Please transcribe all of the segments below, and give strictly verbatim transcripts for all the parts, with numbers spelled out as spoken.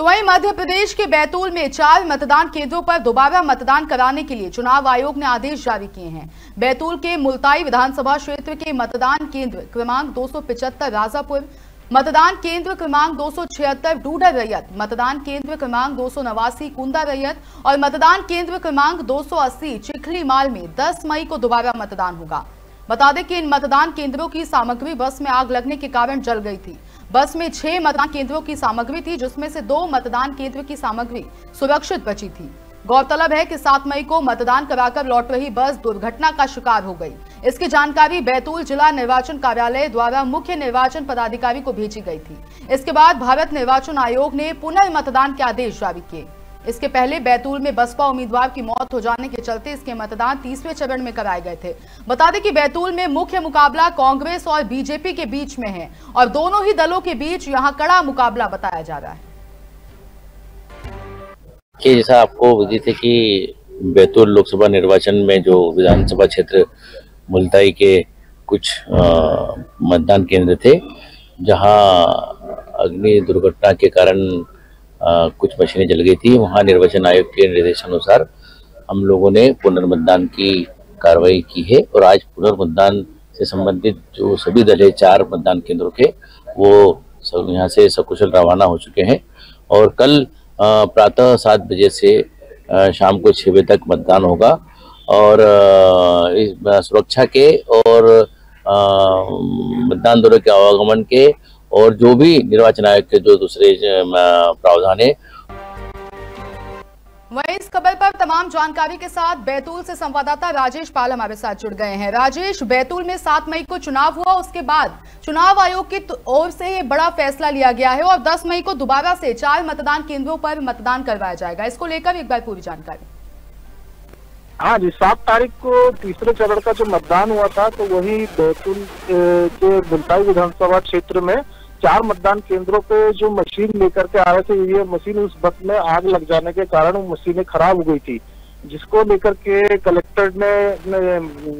तो वहीं मध्य प्रदेश के बैतूल में चार मतदान केंद्रों पर दोबारा मतदान कराने के लिए चुनाव आयोग ने आदेश जारी किए हैं। बैतूल के मुल्ताई विधानसभा क्षेत्र के मतदान केंद्र क्रमांक दो सौ पिचहत्तर राजापुर, मतदान केंद्र क्रमांक दो सौ छिहत्तर डूडर रैयत, मतदान केंद्र क्रमांक दो सौ नवासी कुंदा रैयत और मतदान केंद्र क्रमांक दो सौ अस्सी चिखली माल में दस मई को दोबारा मतदान होगा। बता दें कि इन मतदान केंद्रों की सामग्री बस में आग लगने के कारण जल गई थी। बस में छह मतदान केंद्रों की सामग्री थी, जिसमें से दो मतदान केंद्र की सामग्री सुरक्षित बची थी। गौरतलब है कि सात मई को मतदान कराकर लौट रही बस दुर्घटना का शिकार हो गई। इसकी जानकारी बैतूल जिला निर्वाचन कार्यालय द्वारा मुख्य निर्वाचन पदाधिकारी को भेजी गई थी। इसके बाद भारत निर्वाचन आयोग ने पुनर्मतदान के आदेश जारी किए। इसके पहले बैतूल में बसपा उम्मीदवार की मौत हो जाने के चलते इसके मतदान तीसरे चरण में कराए गए थे। बता दें कि बैतूल में मुख्य मुकाबला कांग्रेस और बीजेपी के बीच में है और दोनों ही दलों के बीच यहां कड़ा मुकाबला बताया जा रहा है। कि जैसा आपको विदित है कि बैतूल लोकसभा निर्वाचन में जो विधानसभा क्षेत्र मुल्ताई के कुछ मतदान केंद्र थे, जहां अग्नि दुर्घटना के कारण आ, कुछ मशीनें जल गई थी, वहां निर्वाचन आयोग के निर्देशानुसार हम लोगों ने पुनर्मतदान की कार्रवाई की है और आज पुनर्मतदान से संबंधित जो सभी दल है चार मतदान केंद्रों के, वो सब यहाँ से सकुशल रवाना हो चुके हैं और कल प्रातः सात बजे से आ, शाम को छः बजे तक मतदान होगा और आ, इस सुरक्षा के और मतदान दलों के आवागमन के और जो भी निर्वाचन आयोग के जो दूसरे प्रावधान है। वहीं इस खबर पर तमाम जानकारी के साथ बैतूल से संवाददाता राजेश पाल हमारे साथ जुड़ गए हैं। राजेश, बैतूल में सात मई को चुनाव हुआ, उसके बाद चुनाव आयोग की ओर से ये बड़ा फैसला लिया गया है और दस मई को दोबारा से चार मतदान केंद्रों पर मतदान करवाया जाएगा। इसको लेकर एक बार पूरी जानकारी। हाँ जी, सात तारीख को तीसरे चरण का जो मतदान हुआ था, तो वही बैतूल के मुल्ताई विधानसभा क्षेत्र में चार मतदान केंद्रों पे जो मशीन लेकर के आ रहे थे, ये मशीन उस बस में आग लग जाने के कारण वो मशीनें खराब हो गई थी, जिसको लेकर के कलेक्टर ने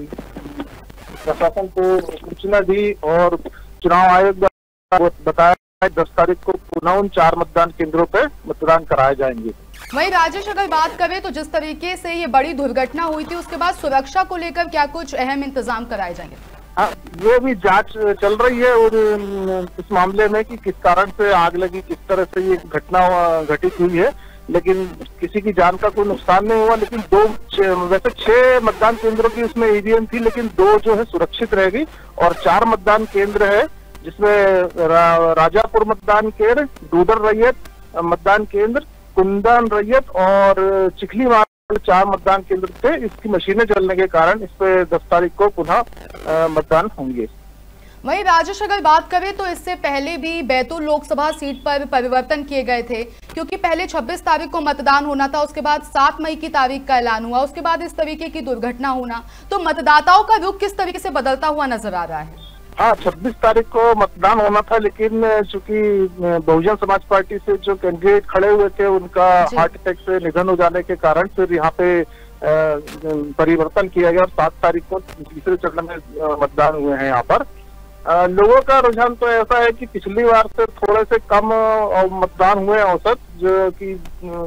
प्रशासन को सूचना दी और चुनाव आयोग द्वारा बताया दस तारीख को पुनः उन चार मतदान केंद्रों पे मतदान कराए जाएंगे। वहीं राजेश, अगर बात करें तो जिस तरीके से ये बड़ी दुर्घटना हुई थी, उसके बाद सुरक्षा को लेकर क्या कुछ अहम इंतजाम कराए जाएंगे? हाँ, वो भी जांच चल रही है और इस मामले में कि किस कारण से आग लगी, किस तरह से ये घटना घटित हुई है, लेकिन किसी की जान का कोई नुकसान नहीं हुआ। लेकिन दो वैसे छह मतदान केंद्रों की उसमें ईवीएम थी, लेकिन दो जो है सुरक्षित रहेगी और चार मतदान केंद्र है, जिसमें रा, राजापुर मतदान केंद्र, डूडर रैयत मतदान केंद्र, कुंदन रैयत और चिखली माल चार मतदान केंद्र थे। इसकी मशीनें जलने के कारण इस पे दस तारीख को पुनः मतदान होंगे। वहीं राजेश, अगर बात करें तो इससे पहले भी बैतूल लोकसभा सीट पर परिवर्तन किए गए थे, क्योंकि पहले छब्बीस तारीख को मतदान होना था, उसके बाद सात मई की तारीख का ऐलान हुआ, उसके बाद इस तरीके की दुर्घटना होना, तो मतदाताओं का रुख किस तरीके से बदलता हुआ नजर आ रहा है? हाँ, छब्बीस तारीख को मतदान होना था, लेकिन चूंकि बहुजन समाज पार्टी से जो कैंडिडेट खड़े हुए थे, उनका हार्ट अटैक से निधन हो जाने के कारण फिर यहाँ पे परिवर्तन किया गया और सात तारीख को तीसरे चरण में मतदान हुए हैं। यहाँ पर आ, लोगों का रुझान तो ऐसा है कि पिछली बार से थोड़े से कम मतदान हुए औसत, जो कि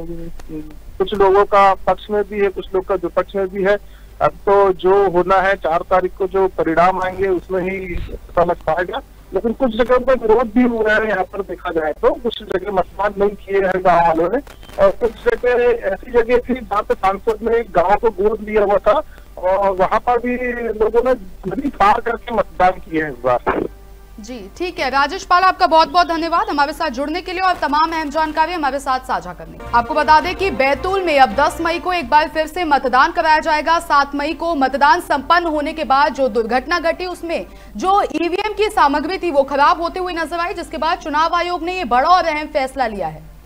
कुछ लोगों का पक्ष में भी है, कुछ लोग का विपक्ष में भी है। अब तो जो होना है चार तारीख को जो परिणाम आएंगे उसमें ही समझ पाएगा, लेकिन कुछ जगह पर विरोध भी हो रहा है। यहाँ पर देखा जाए तो कुछ जगह मतदान नहीं किए हैं गाँव वालों ने और कुछ जगह ऐसी जगह थी जहाँ पे सांसद ने एक गाँव को गोद लिया हुआ था और वहाँ पर भी लोगों ने नदी पार करके मतदान किए हैं इस बार। जी ठीक है राजेश पाल, आपका बहुत बहुत धन्यवाद हमारे साथ जुड़ने के लिए और तमाम अहम जानकारी हमारे साथ साझा करने। आपको बता दें कि बैतूल में अब दस मई को एक बार फिर से मतदान कराया जाएगा। सात मई को मतदान संपन्न होने के बाद जो दुर्घटना घटी, उसमें जो ईवीएम की सामग्री थी वो खराब होते हुए नजर आई, जिसके बाद चुनाव आयोग ने ये बड़ा और अहम फैसला लिया है।